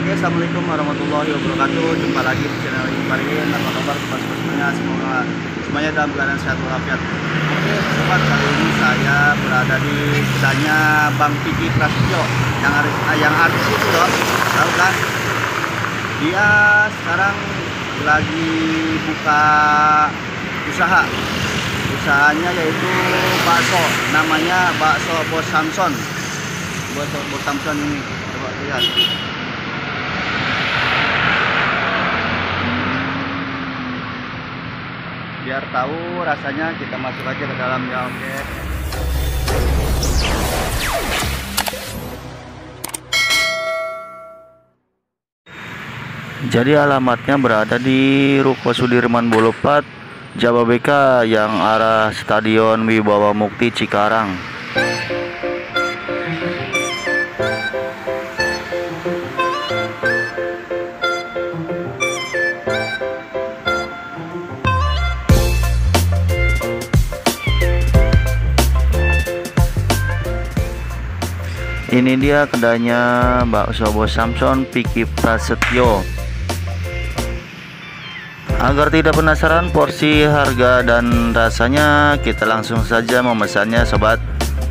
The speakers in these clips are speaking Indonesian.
Oke, assalamualaikum warahmatullahi wabarakatuh. Jumpa lagi di channel Iparin. Apa kabar sobat-sobatnya? Semoga semuanya dalam keadaan sehat walafiat. Oke, sobat, kali ini saya berada di kedainya Bang Piki Prasetyo yang artis itu loh, tahu kan? Dia sekarang lagi buka usaha. Usahanya yaitu bakso, namanya bakso Bos Samson. Bos Samson ini, coba lihat. Biar tahu rasanya, kita masuk aja ke dalam ya. Oke. Jadi alamatnya berada di Ruko Sudirman Boulevard, Jababeka, yang arah Stadion Wibawa Mukti Cikarang. Ini dia kedainya bakso Bos Samson Piki Prasetyo. Agar tidak penasaran porsi, harga, dan rasanya, kita langsung saja memesannya sobat.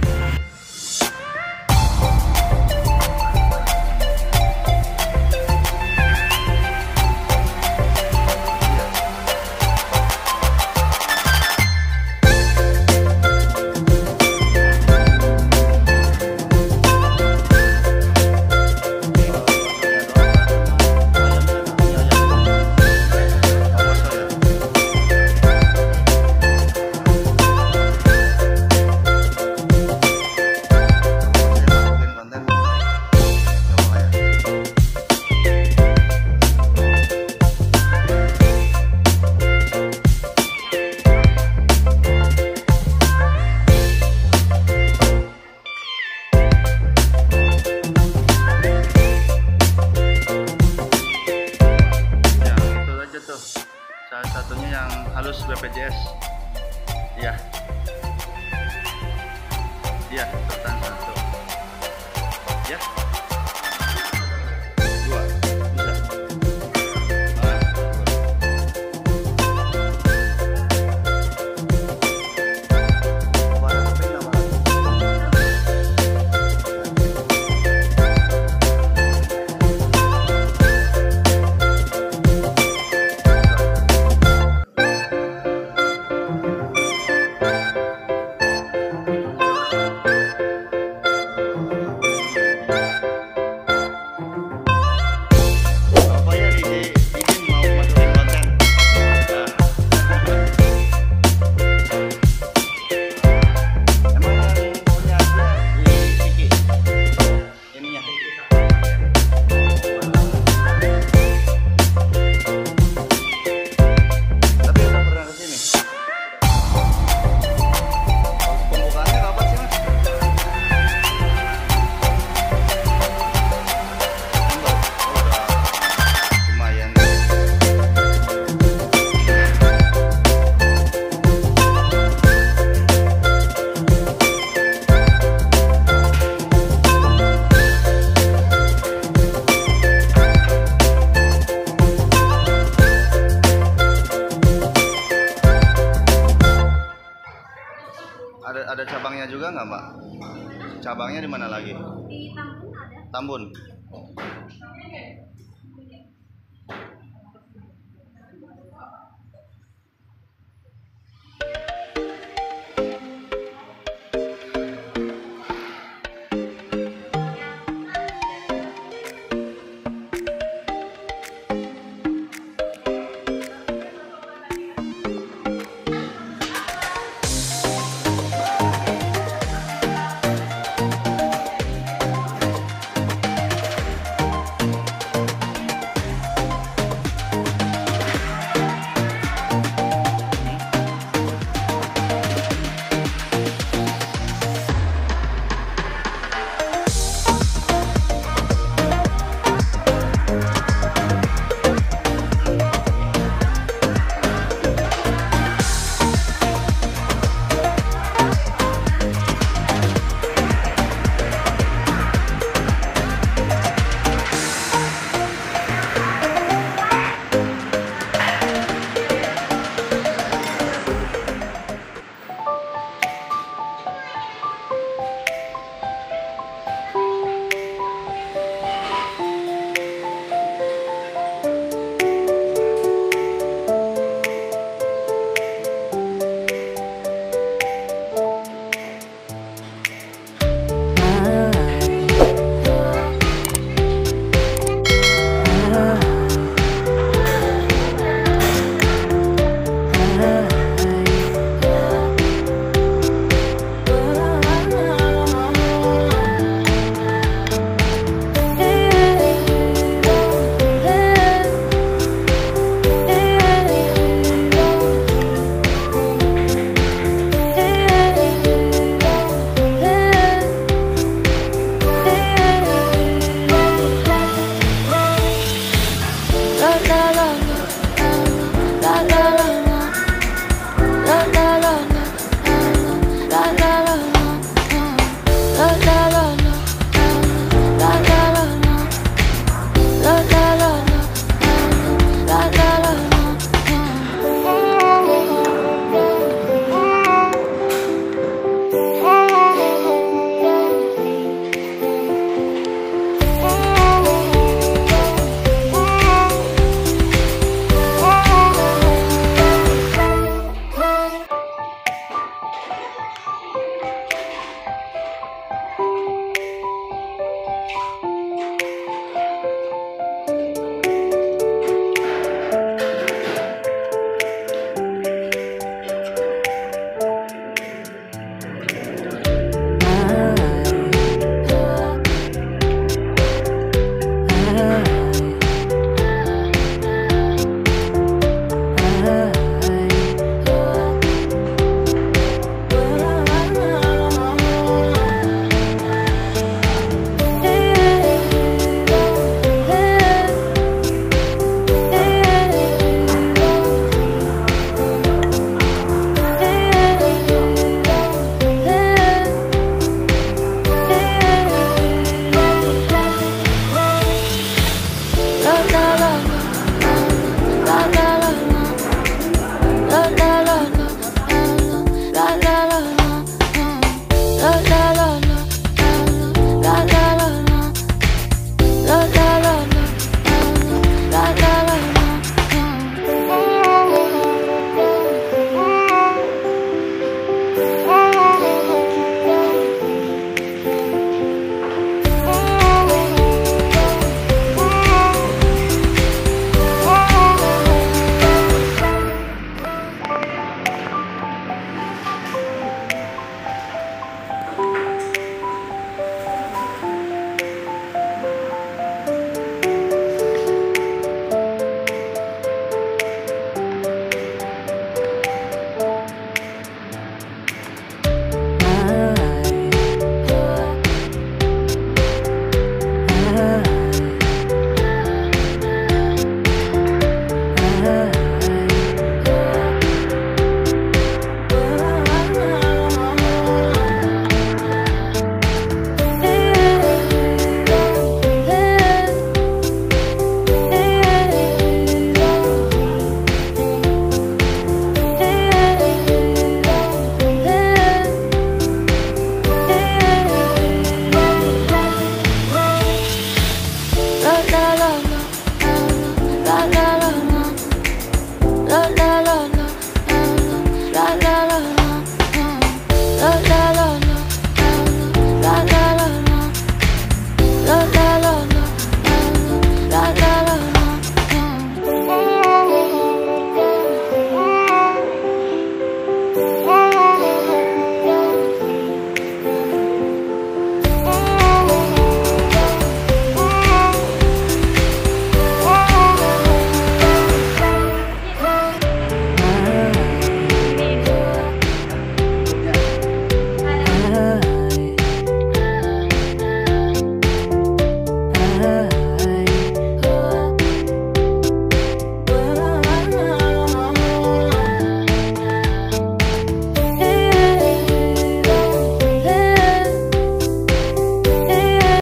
Salah satunya yang halus BPJS. Iya. Iya, sultan satu. Ya. Dua. Bisa. Ada cabangnya juga nggak, Mbak? Cabangnya di mana lagi? Di Tambun ada. Tambun.